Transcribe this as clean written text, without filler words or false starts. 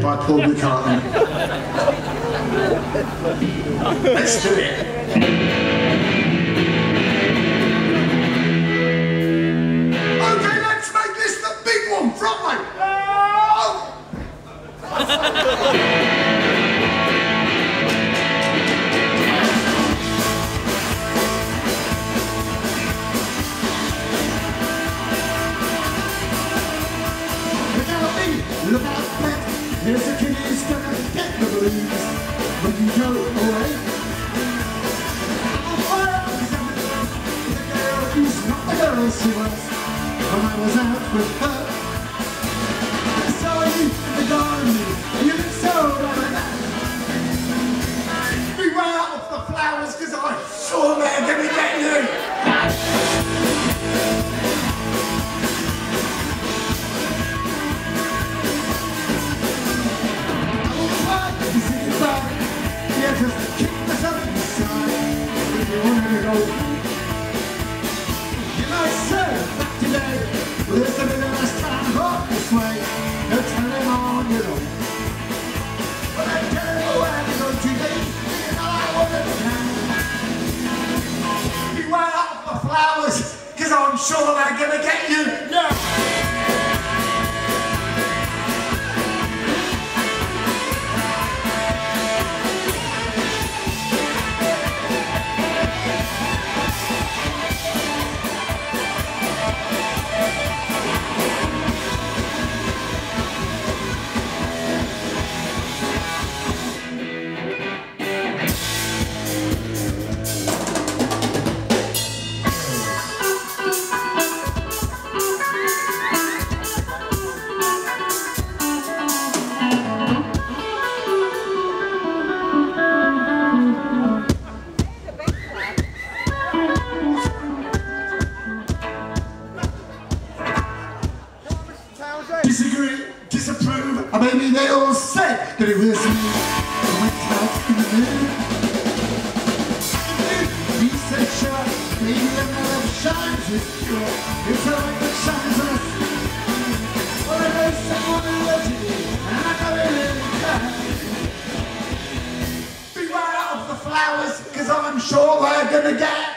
by Paul McCartney. Let's do it. Okay, let's make this the big one, front way. Look out, pet, here's a kid who's gonna get the blues when you go away. I'm wild, cause I'm the girl who's not the girl she was when I was out with her. I saw you in the garden, and you looked so bad. Beware of the flowers, cause I'm sure they're gonna get you. Just keep myself inside if you want to go. You might say back today, well, there's a bit of last time walk this way. No telling on your own. But I tell you where to go today, you know I want it now. Beware of the flowers, cause I'm sure they're gonna get you now. Disagree, disapprove, or maybe they all said that it was me who went out in the moon. He said, sure, maybe the love shines with pure. It's a light that shines on us. Well, I know someone who loves you, and I know it really can. Beware of the flowers, cause I'm sure they're gonna get